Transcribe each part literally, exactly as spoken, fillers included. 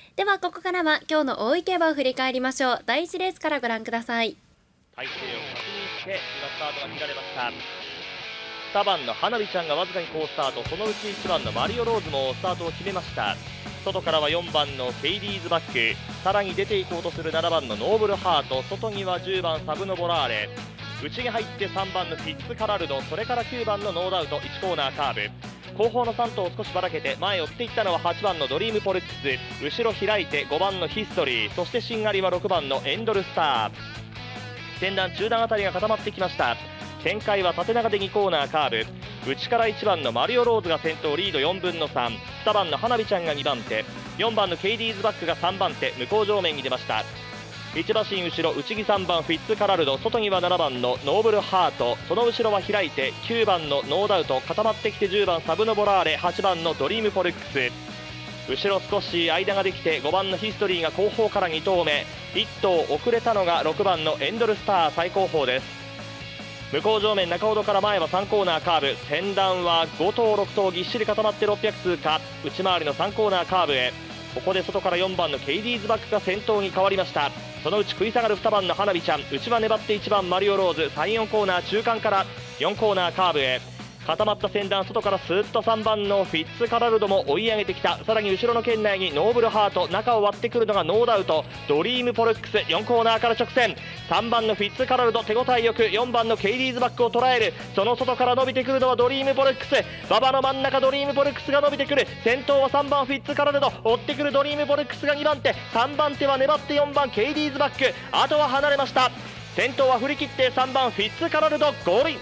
ではここからは今日の大井競馬を振り返りましょう。だいいちレースからご覧ください。 体勢を確認して今スタートが切られました。にばんの花火ちゃんがわずかに好スタート、そのうちいちばんのマリオローズもスタートを決めました。外からはよんばんのフェイディーズバック、さらに出ていこうとするななばんのノーブルハート、外にはじゅうばんサブノボラーレ、内に入ってさんばんのフィッツカラルド、それからきゅうばんのノーダウト、いちコーナーカーブ、後方のさん頭を少しばらけて前を追っていったのははちばんのドリームポルックス、後ろ開いてごばんのヒストリー、そしてしんがりはろくばんのエンドルスター。先団中段あたりが固まってきました。展開は縦長でにコーナーカーブ、内からいちばんのマリオローズが先頭、リードよんぶんのさん、にばんの花火ちゃんがにばん手、よんばんのケイディーズバックがさんばん手、向こう正面に出ました。いち馬身後ろ、内木さんばんフィッツカラルド、外にはななばんのノーブルハート、その後ろは開いてきゅうばんのノーダウト、固まってきてじゅうばんサブノボラーレ、はちばんのドリームポルックス、後ろ少し間ができてごばんのヒストリーが後方からに頭目、いっ頭遅れたのがろくばんのエンドルスター最後方です。向こう正面中ほどから前はさんコーナーカーブ、先団はご頭ろく頭ぎっしり固まってろっぴゃく通過、内回りのさんコーナーカーブへ、ここで外からよんばんのケイディーズバックが先頭に変わりました。そのうち食い下がるにばんの花火ちゃん、内は粘っていちばんマリオローズ、さん、よんコーナー中間からよんコーナーカーブへ、固まった先団外からスーッとさんばんのフィッツカラルドも追い上げてきた。さらに後ろの圏内にノーブルハート、中を割ってくるのがノーダウト、ドリームポルックス、よんコーナーから直線、さんばんのフィッツカラルド手応えよくよんばんのケイディーズバックを捉える。その外から伸びてくるのはドリームポルックス、馬場の真ん中ドリームポルックスが伸びてくる。先頭はさんばんフィッツカラルド、追ってくるドリームポルックスがにばん手、さんばん手は粘ってよんばんケイディーズバック、あとは離れました。先頭は振り切ってさんばんフィッツカラルドゴールイン。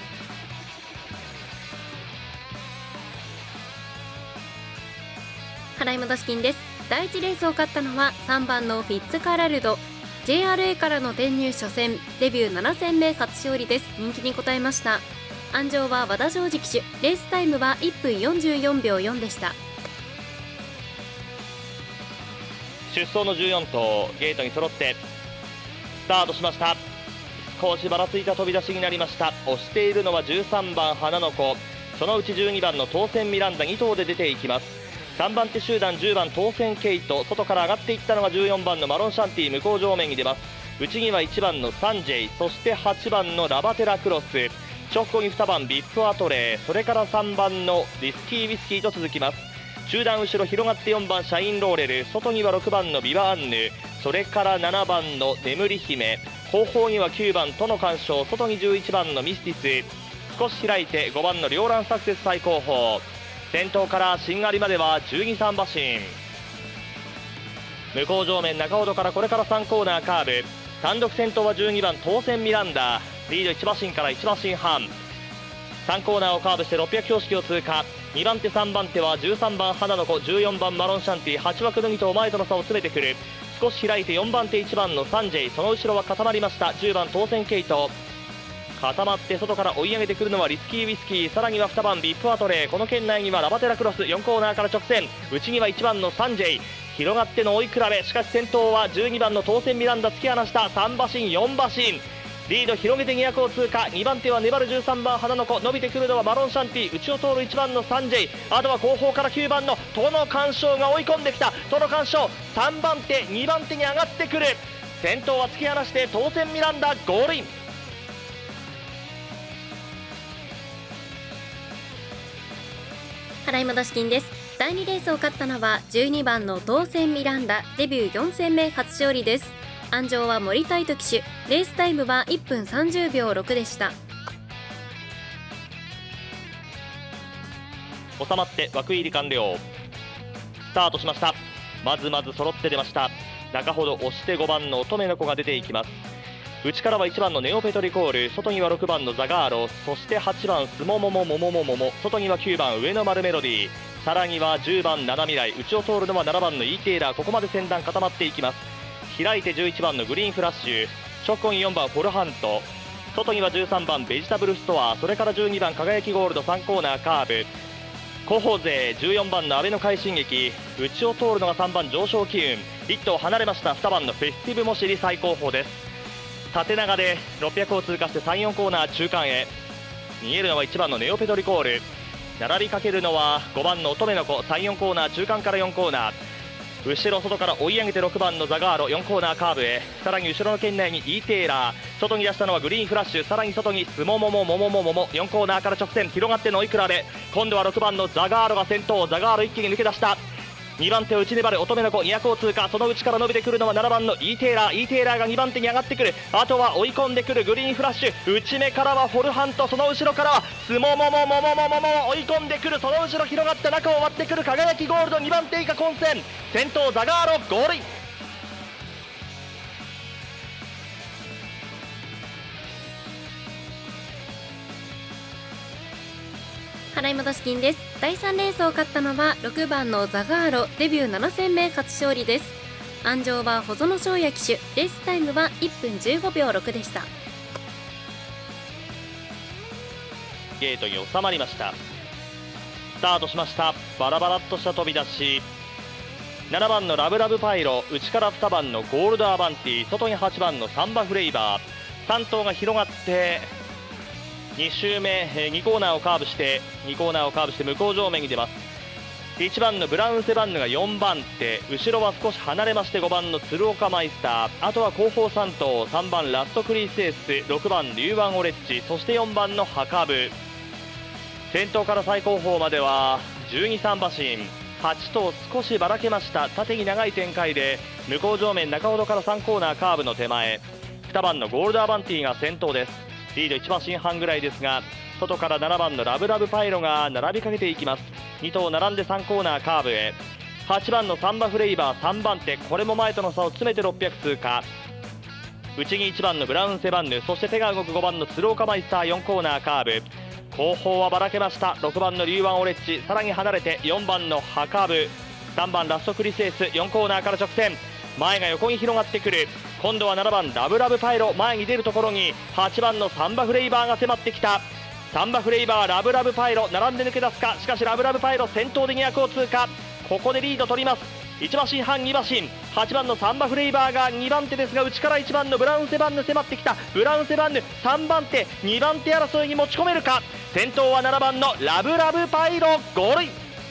払い戻し金です。だいいちレースを勝ったのはさんばんのフィッツカラルド。 ジェイアールエー からの転入初戦、デビューなな戦目初勝利です。人気に応えました。安城は和田正治騎手、レースタイムはいっぷんよんじゅうよんびょうよんでした。 出走のじゅうよん頭ゲートに揃ってスタートしました。少しばらついた飛び出しになりました。押しているのはじゅうさんばん花の子、そのうちじゅうにばんの当選ミランダに頭で出ていきます。さんばん手集団じゅうばん当選ケイト、外から上がっていったのがじゅうよんばんのマロンシャンティ、向こう正面に出ます。内にはいちばんのサンジェイ、そしてはちばんのラバテラクロス、直後ににばんビップアトレー、それからさんばんのリスキーウィスキーと続きます。中段後ろ広がってよんばんシャインローレル、外にはろくばんのビバアンヌ、それからななばんの眠り姫、後方にはきゅうばんとの干渉、外にじゅういちばんのミスティス、少し開いてごばんの両乱サクセス最後方、先頭からしんがりまではじゅうに、さん馬身、向こう正面中ほどからこれからさんコーナーカーブ、単独先頭はじゅうにばん当選ミランダ、リードいち馬身からいち馬身半、さんコーナーをカーブしてろっぴゃく標識を通過。にばん手さんばん手はじゅうさんばん花の子、じゅうよんばんマロンシャンティ、はち枠のに頭前との差を詰めてくる。少し開いてよんばん手いちばんのサンジェイ、その後ろは固まりました。じゅうばん当選ケイト、固まって外から追い上げてくるのはリスキーウィスキー、さらにはにばんビップアトレー、この圏内にはラバテラクロス、よんコーナーから直線、内にはいちばんのサンジェイ、広がっての追い比べ、しかし先頭はじゅうにばんの当選ミランダ、突き放したさん馬身よん馬身、リード広げてにひゃくを通過。にばん手は粘るじゅうさんばん花の子、伸びてくるのはマロンシャンティ、内を通るいちばんのサンジェイ、あとは後方からきゅうばんのトノ干渉が追い込んできた。トノ干渉さんばん手にばん手に上がってくる。先頭は突き放して当選ミランダゴールイン。 払い戻し金です。だいにレースを勝ったのはじゅうにばんの当選ミランダ、デビューよん戦目初勝利です。安城は森泰斗騎手、レースタイムはいっぷんさんじゅうびょうろくでした。 収まって枠入り完了、スタートしました。まずまず揃って出ました。中ほど押してごばんの乙女の子が出ていきます。内からはいちばんのネオペトリコール、外にはろくばんのザガーロ、そしてはちばんスモモモモモモモモ、外にはきゅうばん上の丸メロディー、さらにはじゅうばんナナミライ、内を通るのはななばんのイーテーラー、ここまで先団固まっていきます。開いてじゅういちばんのグリーンフラッシュ、直後によんばんフォルハント、外にはじゅうさんばんベジタブルストア、それからじゅうにばん輝きゴールドさんコーナーカーブ、後方勢じゅうよんばんの阿部の快進撃、内を通るのがさんばん上昇機運、いっ頭離れましたにばんのフェスティブモシリ最後方です。縦長でろっぴゃくを通過してさん、よんコーナー中間へ、見えるのはいちばんのネオペトリコール、並びかけるのはごばんの乙女の子、さん、よんコーナー中間からよんコーナー、 後ろ外から追い上げてろくばんのザガーロ、よんコーナーカーブへ。さらに後ろの圏内にイーテーラー、外に出したのはグリーンフラッシュ、さらに外にスモモモモモモモモ、よんコーナーから直線広がってノイクラで、今度はろくばんのザガーロが先頭。ザガーロ一気に抜け出した。にばん手を内粘る乙女の子にひゃくを通過。その内から伸びてくるのはななばんのイーテーラー。イーテーラーがにばん手に上がってくる。あとは追い込んでくるグリーンフラッシュ。内目からはフォルハント、その後ろからはスモモモモモモモモ、追い込んでくる。その後ろ広がって中を割ってくる輝きゴールド。にばん手以下混戦、先頭ザガーロゴールイン。 払い戻し金です。だいさんレースを勝ったのはろくばんのザガーロ、デビューなな戦目初勝利です。安城は細野翔也騎手、レースタイムはいっぷんじゅうごびょうろくでした。 ゲートに収まりました。スタートしました。バラバラっとした飛び出し。ななばんのラブラブパイロ、内からにばんのゴールドアバンティ、外にはちばんのサンバフレイバー。さん頭が広がってに周目、にコーナーをカーブしてにコーナーをカーブして向こう上面に出ます。いちばんのブラウンセバンヌがよんばん手、後ろは少し離れましてごばんの鶴岡マイスター、あとは後方さん頭、さんばんラストクリースエース、ろくばんリュウワンオレッジ、そしてよんばんのハカブ。先頭から最後方まではじゅうに、さん馬身、はち頭少しばらけました。縦に長い展開で向こう上面中ほどからさんコーナーカーブの手前、にばんのゴールドアバンティが先頭です。リードいち馬身半ぐらいですが、外からななばんのラブラブパイロが並びかけていきます。に頭並んでさんコーナーカーブへ。はちばんのサンバフレイバーさんばん手、これも前との差を詰めてろっぴゃく通過。内にいちばんのブラウンセバンヌ、そして手が動くごばんの鶴岡マイスター、よんコーナーカーブ。後方はばらけました。ろくばんのリュウワンオレッジ、さらに離れてよんばんのハカーブ、さんばんラストクリスエース、よんコーナーから直線、前が横に広がってくる。今度はななばんラブラブパイロ、前に出るところにはちばんのサンバフレイバーが迫ってきた。サンバフレイバー、ラブラブパイロ並んで抜け出すか。しかしラブラブパイロ先頭でにひゃくを通過。ここでリード取ります。いち馬身半に馬身、はちばんのサンバフレイバーがにばん手ですが、内からいちばんのブラウンセバンヌ迫ってきた。ブラウンセバンヌさんばん手、にばん手争いに持ち込めるか。先頭はななばんのラブラブパイロ、ゴールイン。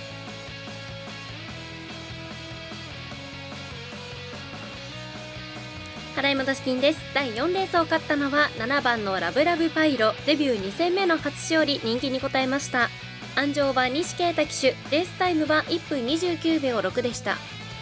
払い戻し金です。だいよんレースを勝ったのはななばんのラブラブパイロ、デビューに戦目の初勝利、人気に応えました。安城は西啓太騎手、レースタイムはいっぷんにじゅうきゅうびょうろくでした。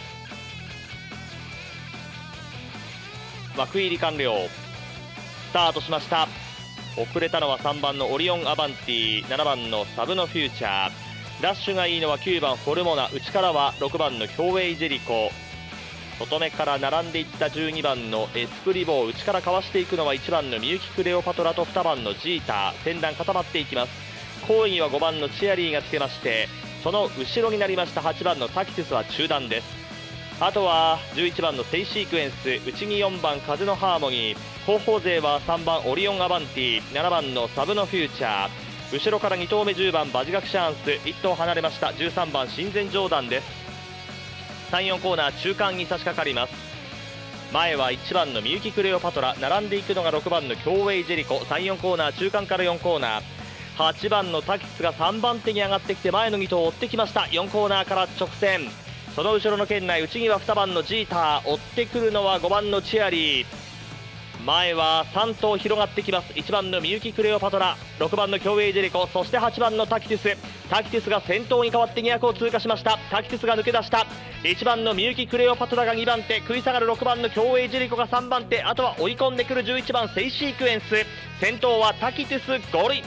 枠入り完了。スタートしました。遅れたのはさんばんのオリオンアバンティ、ななばんのサブのフューチャー。ダッシュがいいのはきゅうばんフォルモナ、内からはろくばんのヒョウェイジェリコ。外目から並んでいったじゅうにばんのエスプリボー、内からかわしていくのはいちばんのミユキクレオパトラとにばんのジーター。先団固まっていきます。後位にはごばんのチアリーがつけまして、その後ろになりましたはちばんのタキティスは中段です。あとはじゅういちばんのセイシークエンス、内によんばん風のハーモニー、後方勢はさんばんオリオンアバンティ、ななばんのサブのフューチャー、後ろからに頭目じゅうばんバジガクシャーンス、いち頭離れましたじゅうさんばん親善ジョーダンです。さん、よんコーナー中間に差し掛かります。前はいちばんのミユキクレオパトラ、並んでいくのがろくばんのキョウウェイジェリコ。さん、よんコーナー中間からよんコーナー、はちばんのタキスがさんばん手に上がってきて前のに頭を追ってきました。よんコーナーから直線、その後ろの圏内、内にはにばんのジーター、追ってくるのはごばんのチアリー。前はさん頭広がってきます。いちばんのミユキクレオパトラ、ろくばんのキョウウェイジェリコ、そしてはちばんのタキティス。タキティスが先頭に変わってにひゃくを通過しました。タキティスが抜け出した。いちばんのミユキクレオパトラがにばん手、食い下がるろくばんのキョウウェイジェリコがさんばん手、あとは追い込んでくるじゅういちばんセイシークエンス。先頭はタキティス、ゴールイン。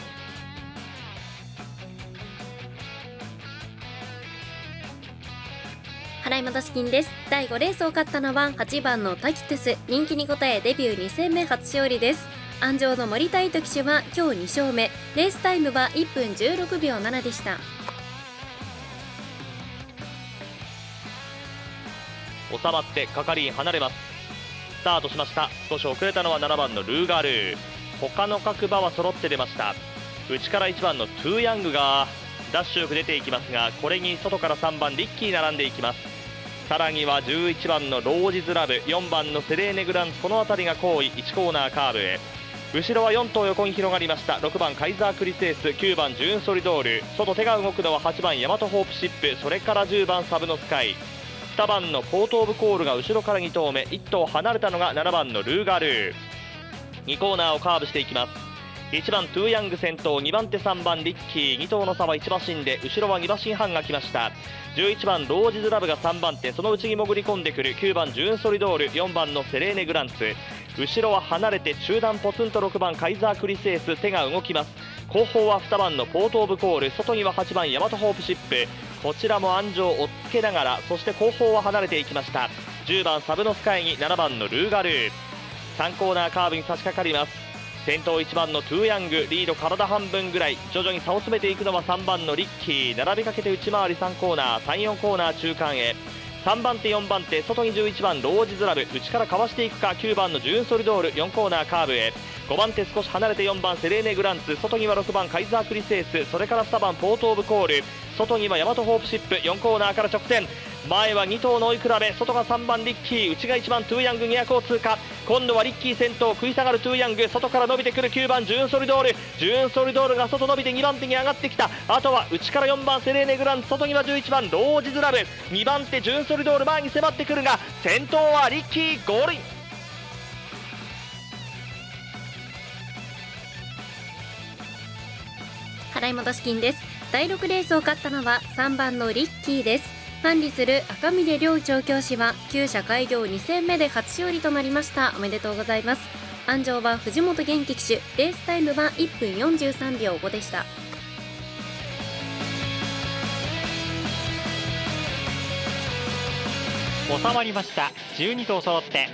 払い戻し金です。だいごレースを勝ったのははちばんのタキティス、人気に応えデビューに戦目初勝利です。安城の森田糸騎手は今日に勝目、レースタイムはいっぷんじゅうろくびょうななでした。 収まって係員離れます。スタートしました。少し遅れたのはななばんのルーガルー、他の各馬は揃って出ました。内からいちばんのトゥーヤングがダッシュよく出ていきますが、これに外からさんばんリッキー並んでいきます。さらにはじゅういちばんのロージズラブ、よんばんのセレーネグランツ、この辺りが後位、いちコーナーカーブへ。後ろはよん頭横に広がりました。ろくばんカイザークリスエース、きゅうばんジューンソリドール、外手が動くのははちばんヤマトホープシップ、それからじゅうばんサブのスカイ。 にばんのポートオブコールが後ろからに頭目、いっ頭離れたのがななばんのルーガルー。にコーナーをカーブしていきます。いちばんトゥーヤング先頭、にばん手さんばんリッキー、に頭の差はいち馬身で後ろはに馬身半が来ました。じゅういちばんロージズラブがさんばん手、その内に潜り込んでくるきゅうばんジューンソリドール、よんばんのセレーネグランツ、後ろは離れて中段ポツンとろくばんカイザークリスエース、手が動きます。後方はにばんのポートオブコール、外にははちばんヤマトホープシップ、こちらも安城を追っつけながら、そして後方は離れていきました。じゅうばんサブノスカイにななばんのルーガルー。さんコーナーカーブに差し掛かります。先頭いちばんのトゥーヤング、リード体半分ぐらい、徐々に差を詰めていくのはさんばんのリッキー、並びかけて内回りさんコーナー、さん、よんコーナー中間へ。さんばん手よんばん手、外にじゅういちばんロージズラブ、内からかわしていくか、きゅうばんのジューンソリドール、よんコーナーカーブへ。ごばん手少し離れてよんばんセレーネグランツ、外にはろくばんカイザークリスエース、それからにばんポートオブコール、外にはヤマトホープシップ、よんコーナーから直線、前はに頭の追い比べ、外がさんばんリッキー、内がいちばんトゥーヤングにひゃくを通過。今度はリッキー先頭、食い下がるトゥーヤング、外から伸びてくるきゅうばんジューンソリドール、ジューンソリドールが外伸びてにばん手に上がってきた。あとは内からよんばんセレーネグランツ、外にはじゅういちばんロージズラブ、にばん手ジューンソリドール前に迫ってくるが、先頭はリッキーゴールイン。 払い戻し金です。だいろくレースを勝ったのはさんばんのリッキーです。管理する赤峰良調教師はきゅう社開業に戦目で初勝利となりました。おめでとうございます。安城は藤本元気騎手、レースタイムはいっぷんよんじゅうさんびょうごでした。 収まりました。じゅうに頭揃って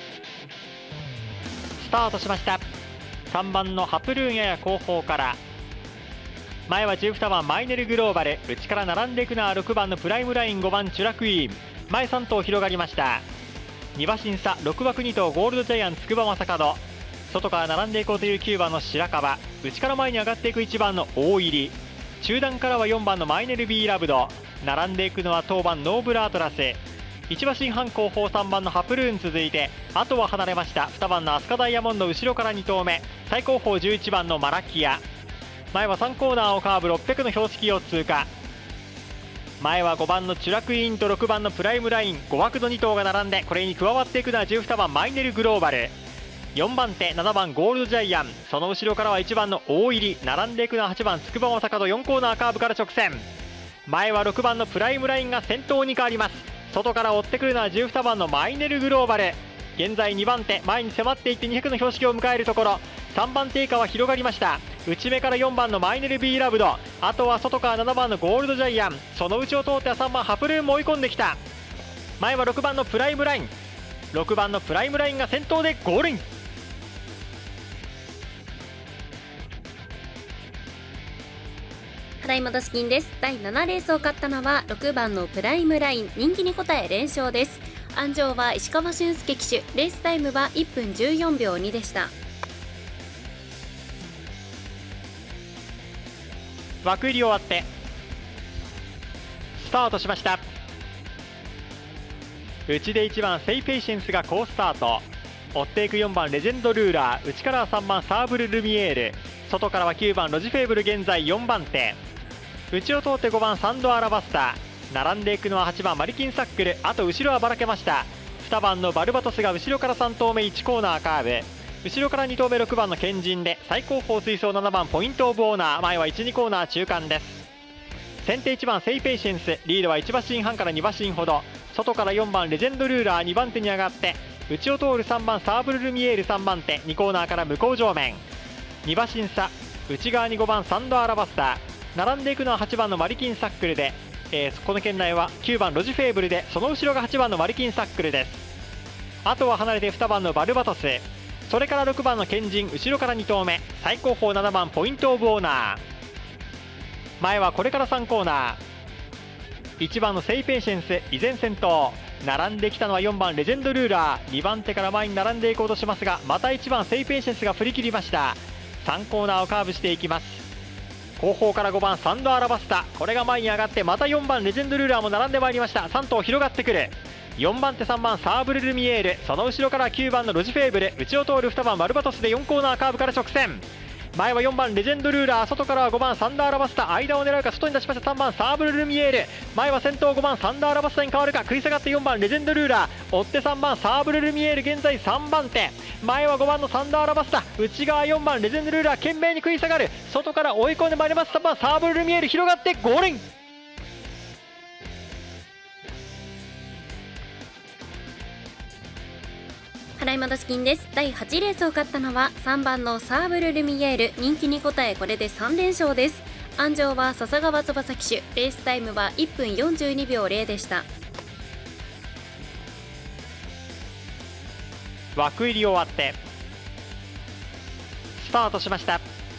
スタートしました。さんばんのハプルーンやや後方から、前はじゅうにばんマイネルグローバル、内から並んでいくのはろくばんのプライムライン、ごばんチュラクイーン、前さん頭広がりました。に馬身差、ろく枠に頭ゴールドジャイアン筑波正門、外から並んでいこうというきゅうばんの白樺、内から前に上がっていくいちばんの大入り、中段からはよんばんのマイネルビーラブド、並んでいくのは当番ノーブルアトラス、いち馬身半後方さんばんのハプルーン続いて、あとは離れましたにばんのアスカダイヤモンド、後ろからに頭目、最後方じゅういちばんのマラキア、前はさんコーナーをカーブろっぴゃくの標識を通過。前はごばんのチュラクイーンとろくばんのプライムライン、ご枠のに頭が並んで、これに加わっていくのはじゅうにばんマイネルグローバル、よんばん手ななばんゴールドジャイアン、その後ろからはいちばんの大入り、並んでいくのははちばん筑波正門、よんコーナーカーブから直線。前はろくばんのプライムラインが先頭に変わります。外から追ってくるのはじゅうにばんのマイネルグローバル、現在にばん手、前に迫っていってにひゃくの標識を迎えるところ、さんばん手以下は広がりました。内目からよんばんのマイネルビーラブド、あとは外からななばんのゴールドジャイアン、その内を通ってはさんばんハプルーンも追い込んできた。前はろくばんのプライムライン、ろくばんのプライムラインが先頭でゴールイン。 払い戻し金です。だいななレースを勝ったのはろくばんのプライムライン、人気に応え連勝です。安城は石川俊介騎手、レースタイムはいっぷんじゅうよんびょうにでした。 枠入り終わってスタートしました。内でいちばんセイペイシェンスが好スタート、追っていくよんばんレジェンドルーラー、内からはさんばんサーブルルミエール、外からはきゅうばんロジフェーブル、現在よんばん手、内を通ってごばんサンドアラバスタ、並んでいくのははちばんマリキンサックル、あと後ろはばらけました。にばんのバルバトスが後ろからさん頭目いちコーナーカーブ、後ろからに頭目ろくばんのケンジンで、最後方追走ななばんポイントオブオーナー、前はいち、にコーナー中間です。先手いちばんセイペイシェンス、リードはいち馬身半からに馬身ほど、外からよんばんレジェンドルーラーにばん手に上がって、内を通るさんばんサーブルルミエールさんばん手、にコーナーから向こう上面に馬身差、内側にごばんサンドアラバスター、並んでいくのははちばんのマリキンサックルで、えー、この圏内はきゅうばんロジフェーブルで、その後ろがはちばんのマリキンサックルです。あとは離れてにばんのバルバトス、それからろくばんのケンジン、後ろからに頭目、最後方ななばんポイントオブオーナー、前はこれからさんコーナー、いちばんのセイペイシェンス依然先頭、並んできたのはよんばんレジェンドルーラー、にばん手から前に並んでいこうとしますが、またいちばんセイペイシェンスが振り切りました。さんコーナーをカーブしていきます。後方からごばんサンドアラバスタ、これが前に上がって、またよんばんレジェンドルーラーも並んでまいりました。さん頭広がってくる、よんばん手さんばんサーブルルミエール、その後ろからきゅうばんのロジフェーブル、内を通るにばんバルバトスでよんコーナーカーブから直線、 前はよんばんレジェンドルーラー、外からはごばんサンダーラバスタ、間を狙うか、外に出しましたさんばんサーブルルミエール、前は先頭ごばんサンダーラバスタに変わるか、食い下がってよんばんレジェンドルーラー、追ってさんばんサーブルルミエール、現在さんばん手、前はごばんのサンダーラバスタ、内側よんばんレジェンドルーラー、懸命に食い下がる、外から追い込んでまいりますさんばんサーブルルミエール、広がってゴールイン。 払い戻し金です。だいはちレースを勝ったのはさんばんのサーブルルミエール、人気に応えこれでさん連勝です。安城は笹川翼騎手、レースタイムはいっぷんよんじゅうにびょうゼロでした。 枠入り終わってスタートしました。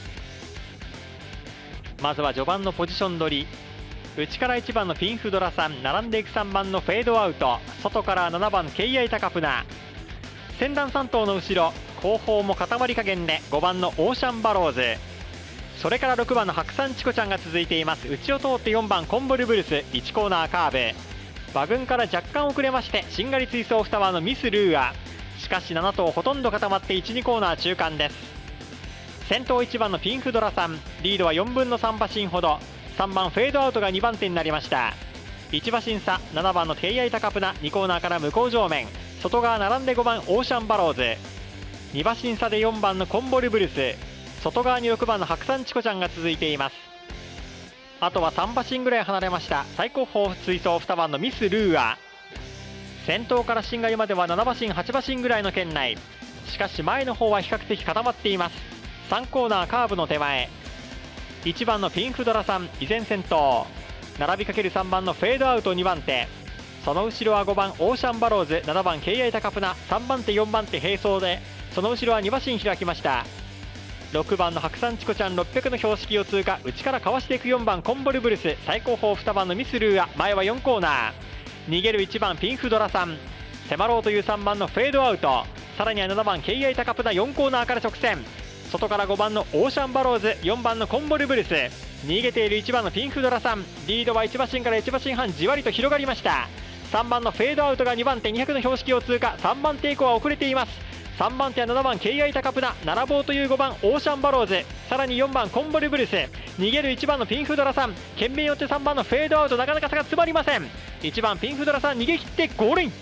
まずは序盤のポジション取り、内からいちばんのピンフドラさん、並んでいくさんばんのフェードアウト、外からななばんケイアイタカプナ、先団さん頭の後ろ、後方も固まり加減でごばんのオーシャンバローズ、それからろくばんの白山チコちゃんが続いています。内を通ってよんばんコンボルブルス、いちコーナーカーブ、馬群から若干遅れましてしんがり追走に羽のミスルーア、しかしなな頭ほとんど固まっていち、にコーナー中間です。先頭いちばんのピンフドラさん、リードはよんぶんのさん馬身ほど、さんばんフェードアウトがにばん手になりました。いち馬身差、ななばんのテイアイタカプナ、にコーナーから向こう上面、外側並んでごばんオーシャンバローズ、に馬身差でよんばんのコンボルブルス、外側にろくばんの白山チコちゃんが続いています。あとはさん馬身ぐらい離れました最高峰追走にばんのミスルーア、先頭からしんがりまではなな馬身はち馬身ぐらいの圏内、しかし前の方は比較的固まっています。さんコーナーカーブの手前、いちばんのピンフドラさん依然先頭、並びかけるさんばんのフェードアウトにばん手、その後ろはごばんオーシャンバローズ、ななばんケイアイタカプナ、さんばん手よんばん手並走で、その後ろはに馬身開きました。ろくばんの白山チコちゃんろっぴゃくの標識を通過、内からかわしていくよんばんコンボルブルス、最高峰にばんのミスルーア、前はよんコーナー、逃げるいちばんピンフドラさん、迫ろうというさんばんのフェードアウト、さらにはななばんケイアイタカプナ、よんコーナーから直線、外からごばんのオーシャンバローズ、よんばんのコンボルブルス、逃げているいちばんのピンフドラさん、リードはいち馬身からいち馬身半じわりと広がりました。さんばんのフェードアウトがにばん手にひゃくの標識を通過、さんばん手以降は遅れています。さんばん手はななばんケイアイタカプナ、並ぼうというごばんオーシャンバローズ、さらによんばんコンボルブルス、逃げるいちばんのピンフドラさん、懸命によってさんばんのフェードアウト、なかなか差が詰まりません。いちばんピンフドラさん逃げ切ってゴールイン。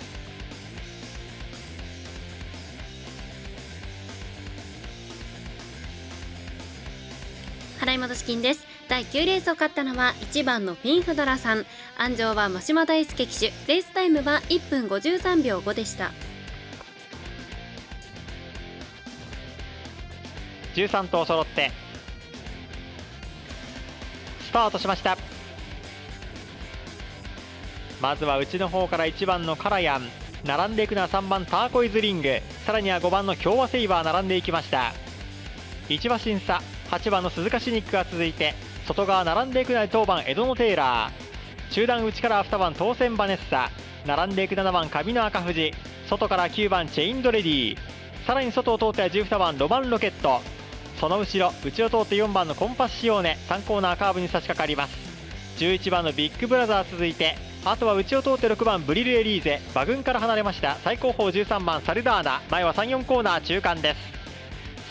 払い戻し金です。だいきゅうレースを勝ったのはいちばんのピンフドラさん、安城は真島大輔騎手、レースタイムはいっぷんごじゅうさんびょうごでした。 じゅうさん頭揃ってスタートしました。まずは内の方からいちばんのカラヤン、並んでいくのはさんばんターコイズリング、さらにはごばんの共和セイバー並んでいきました。いち馬身差、はちばんの鈴鹿シニックが続いて、外側並んでいくのは当番エドノテーラー、中段内からはにばん当選バネッサ、並んでいくななばんカビの赤富士、外からきゅうばんチェインドレディ、さらに外を通ってはじゅうにばんロマンロケット、その後ろ内を通ってよんばんのコンパスシオーネ、さんコーナーカーブに差し掛かります。じゅういちばんのビッグブラザー続いて、あとは内を通ってろくばんブリルエリーゼ、馬群から離れました最高峰じゅうさんばんサルダーナ、前はさん、よんコーナー中間です。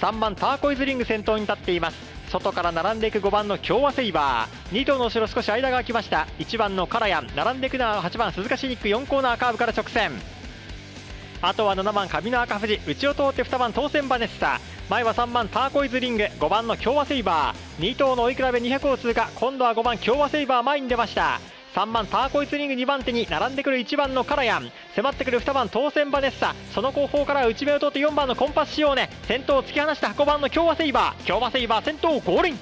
さんばんターコイズリング先頭に立っています。外から並んでいくごばんの共和セイバー、に頭の後ろ少し間が空きました。いちばんのカラヤン、並んでいくのははちばん鈴鹿シニック、よんコーナーカーブから直線、あとはななばんカビの赤富士、内を通ってにばん当選バネッサ、前はさんばんターコイズリング、ごばんの共和セイバー、に頭の追い比べにひゃくを通過、今度はごばん共和セイバー前に出ました。さんばんターコイズリングにばん手に並んでくるいちばんのカラヤン、迫ってくるにばん当選バネッサ、その後方から内目を通ってよんばんのコンパスシオーネ、先頭を突き放したごばんの共和セイバー、共和セイバー先頭ゴールイン。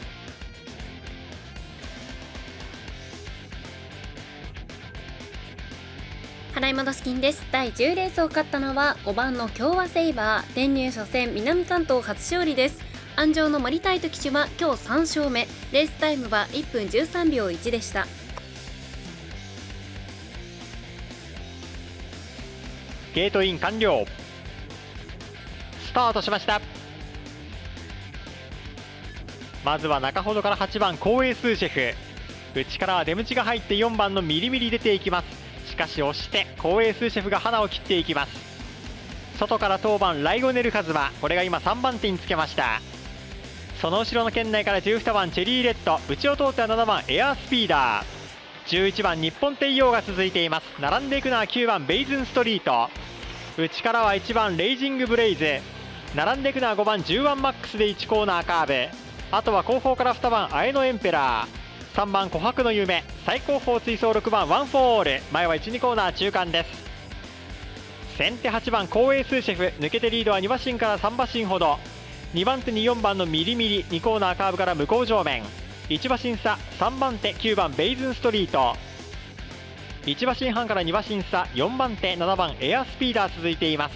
払い戻し金です。だいじゅうレースを勝ったのはごばんの共和セイバー、転入初戦南関東初勝利です。安城の森大斗騎手は今日さん勝目、レースタイムはいっぷんじゅうさんびょういちでした。 ゲートイン完了、スタートしました。まずは中ほどからはちばん光栄スーシェフ、内からは出口が入ってよんばんのミリミリ出ていきます。しかし押して光栄スーシェフが花を切っていきます。外から当番ライオネルカズマ、これが今さんばん手につけました。 その後ろの圏内からじゅうにばんチェリーレッド、内を通ってはななばんエアースピーダー、じゅういちばん日本帝王が続いています。並んでいくのはきゅうばんベイズンストリート、内からはいちばんレイジングブレイズ、並んでいくのはごばんじゅういちマックスでいちコーナーカーブ、あとは後方からにばんアエノエンペラー、さんばん琥珀の夢、最後方追走ろくばんワンフォーオール、前はいち、にコーナー中間です。先手はちばん光栄スーシェフ、抜けてリードはに馬身からさん馬身ほど、にばん手によんばんのミリミリ、にコーナーカーブから向こう上面、いち馬身差さんばん手きゅうばんベイズンストリート、いち馬身半からに馬身差よんばん手ななばんエアスピーダー続いています。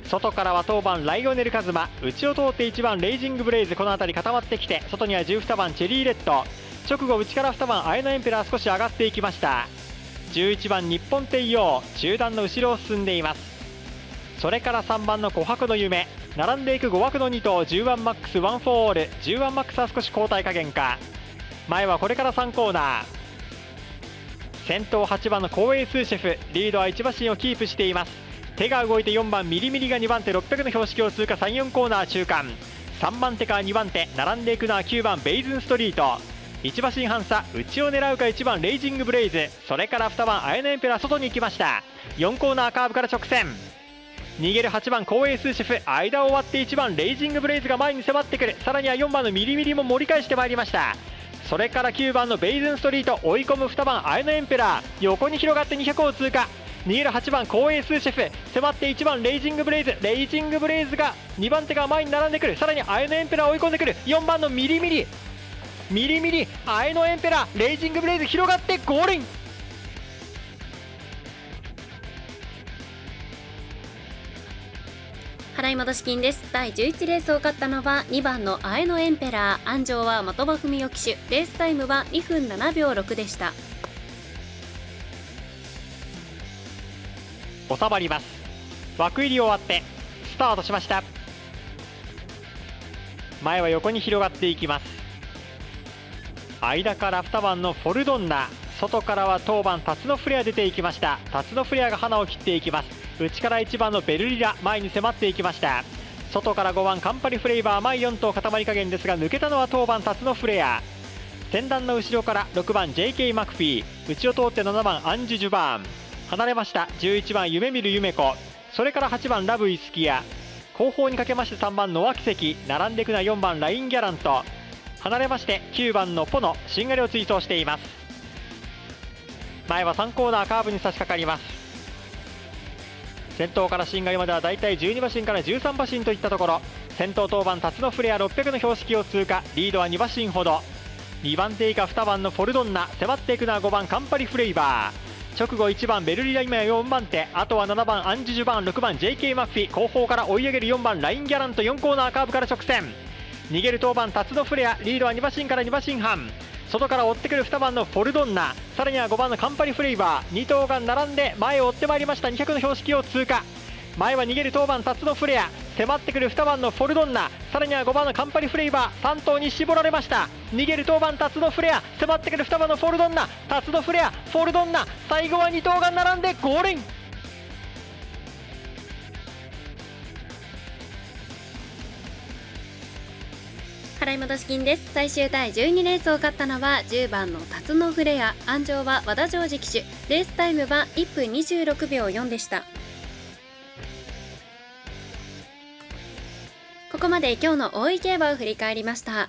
外からは当番ライオネルカズマ、内を通っていちばんレイジングブレイズ、この辺り固まってきて、外にはじゅうにばんチェリーレッド、直後内からにばんアエノエンペラー少し上がっていきました。じゅういちばん日本帝王、中段の後ろを進んでいます。それからさんばんの琥珀の夢、並んでいくご枠のに頭、じゅういちマックスワンフォーオール、じゅういちマックスは少し交代加減か、前はこれからさんコーナー、先頭はちばんの光栄スーシェフ、リードはいち馬身をキープしています。手が動いてよんばんミリミリがにばん手ろっぴゃくの標識を通過、さん、よんコーナー中間、さんばん手からにばん手、並んでいくのはきゅうばんベイズンストリート、いち馬身半差、内を狙うかいちばんレイジングブレイズ、それからにばんアエノエンペラー、外に行きました。よんコーナーカーブから直線、逃げるはちばん光栄スーシェフ、間を割っていちばんレイジングブレイズが前に迫ってくる、さらにはよんばんのミリミリも盛り返してまいりました。それからきゅうばんのベイズンストリート、追い込むにばんアエノエンペラー、横に広がってにひゃくを通過、逃げるはちばん光栄スーシェフ、迫っていちばんレイジングブレイズ、レイジングブレイズがにばん手が前に並んでくる、さらにアエノエンペラー追い込んでくる、よんばんのミリミリミリミリアエノエンペラー、レイジングブレイズ広がってゴールイン。 払い戻し金です。だいじゅういちレースを勝ったのはにばんのアエノエンペラー、安城は的場文雄騎手、レースタイムはにふんななびょうろくでした。 収まります。枠入り終わってスタートしました。前は横に広がっていきます。間からにばんのフォルドンナ、外からは当番タツノフレア出ていきました。タツノフレアが花を切っていきます。内からいちばんのベルリラ、前に迫っていきました。外からごばんカンパニフレイバー、前よん頭塊加減ですが、抜けたのは当番タツノフレア。先団の後ろからろくばん ジェイケー マクフィー、内を通ってななばんアンジュジュバーン、離れましたじゅういちばん夢見る夢子、それからはちばんラブイスキア、後方にかけましてさんばんノア奇跡、並んでいくのはよんばんラインギャラント、離れましてきゅうばんのポノ、しんがりを追走しています。前はさんコーナーカーブに差し掛かります。先頭からしんがりまではだいたいじゅうに馬身からじゅうさん馬身といったところ、先頭当番タツノフレアろっぴゃくの標識を通過、リードはに馬身ほど、にばん手以下にばんのフォルドンナ、迫っていくのはごばんカンパニフレイバー、直後いちばんベルリラ、今やよんばん手、あとはななばんアンジュジュバーン、ろくばん ジェイケー マッフィー、後方から追い上げるよんばんラインギャラント、よんコーナーカーブから直線、逃げる当番タツノフレア、リードはに馬身からに馬身半、外から追ってくるにばんのフォルドンナ、さらにはごばんのカンパニフレイバー、に頭が並んで前を追ってまいりました。にひゃくの標識を通過、前は逃げる当番タツノフレア、迫ってくるにばんのフォルドンナ、さらにはごばんのカンパニフレイバー、さん頭に絞られました。逃げる当番タツノフレア、迫ってくるにばんのフォルドンナ、タツノフレア、フォルドンナ、最後はに頭が並んでゴールイン。 払い戻し金です。最終だいじゅうにレースを勝ったのはじゅうばんのタツノフレア、安城は和田ジョージ騎手、レースタイムはいっぷんにじゅうろくびょうよんでした。ここまで今日の大井競馬を振り返りました。